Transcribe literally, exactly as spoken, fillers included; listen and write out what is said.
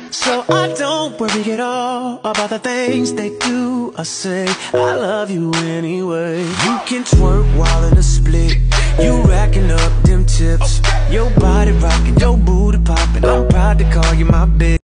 So I don't worry at all about the things they do or say. I love you anyway. You can twerk while in a split. You racking up them tips. Your body rocking, your booty popping. I'm proud to call you my bitch.